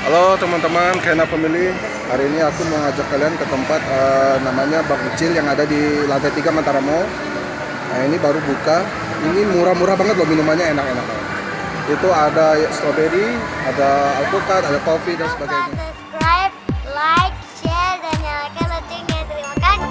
Halo teman-teman, Kena Family. Hari ini aku mau ngajak kalian ke tempat namanya Bang Ucil yang ada di lantai 3 Mantara Mall. Nah, ini baru buka. Ini murah-murah banget loh, minumannya enak-enak. Itu ada strawberry, ada alpukat, ada kopi dan sebagainya. Subscribe, like, share, dan nyalakan loncengnya. Terima kasih.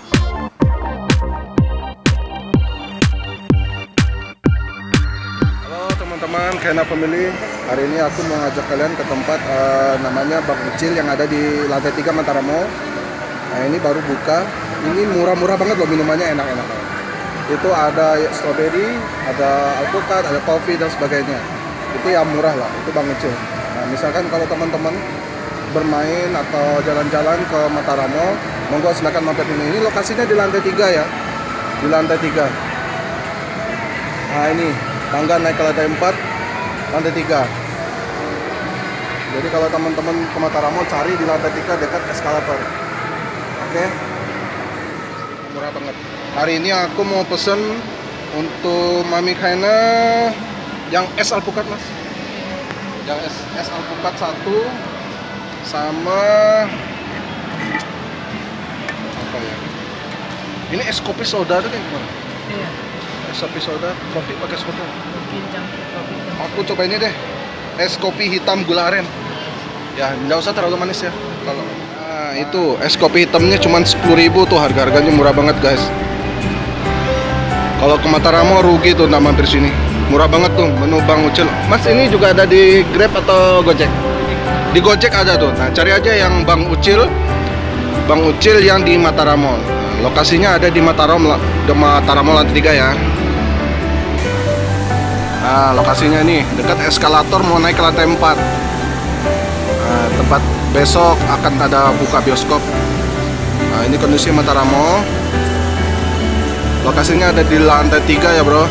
Halo teman-teman, Kena Family. Hari ini aku mau ngajak kalian ke tempat namanya Bang Ucil yang ada di lantai 3 Mantara Mall. Nah, ini baru buka. Ini murah-murah banget loh, minumannya enak-enak. Itu ada strawberry, ada alpukat, ada kopi dan sebagainya. Itu yang murah lah, itu Bang Ucil. Nah, misalkan kalau teman-teman bermain atau jalan-jalan ke Mantara Mall, monggo silakan mampir ini. Ini lokasinya di lantai 3 ya, di lantai 3. Nah, ini tangga naik ke lantai 4, lantai 3. Jadi kalau teman-teman ke Mantara Mall, cari di lantai 3 dekat eskalator. Oke, murah banget. Hari ini aku mau pesen untuk Mami Kaina yang es alpukat, Mas. Yang es alpukat 1 sama apa ya? Ini es kopi soda tuh kayak gimana? Iya. Es kopi soda, kopi pakai soda. Kopi campur kopi. Aku coba ini deh, es kopi hitam gula aren. Ya, nggak usah terlalu manis ya. Kalau itu es kopi hitamnya cuma 10.000 tuh, harganya murah banget guys. Kalau ke Mantara Mall rugi tuh nggak mampir sini. Murah banget tuh menu Bang Ucil. Mas, ini juga ada di Grab atau Gojek? Di Gojek ada tuh. Nah, cari aja yang Bang Ucil yang di Mantara Mall. Nah, lokasinya ada di Mantara Mall lantai 3 ya. Nah, lokasinya nih dekat eskalator mau naik ke lantai 4. Nah, tempat besok akan ada buka bioskop. Nah, ini kondisi Mantara Mall. Lokasinya ada di lantai 3 ya, bro.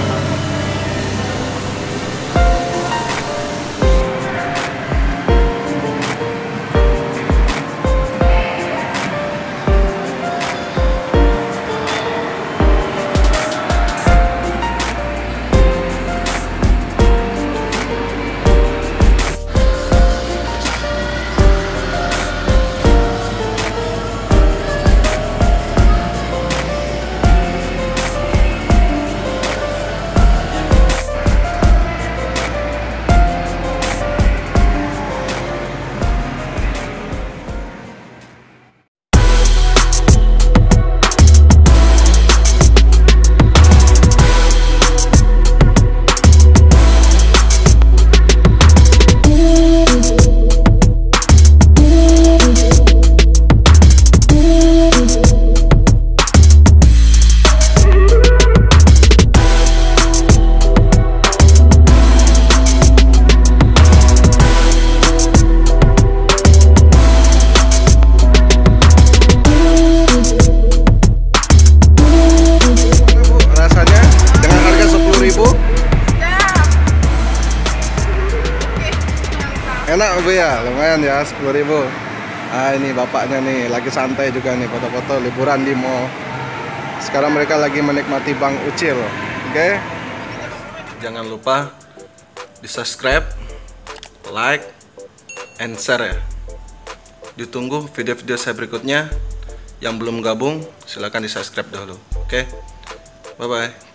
Enak Bu ya, lumayan ya, 10.000. Ah, ini bapaknya nih lagi santai juga nih, foto-foto liburan di mall. Sekarang mereka lagi menikmati Bang Ucil. Oke. Jangan lupa di subscribe, like, and share ya. Ditunggu video-video saya berikutnya. Yang belum gabung silahkan di subscribe dahulu. Oke, bye bye.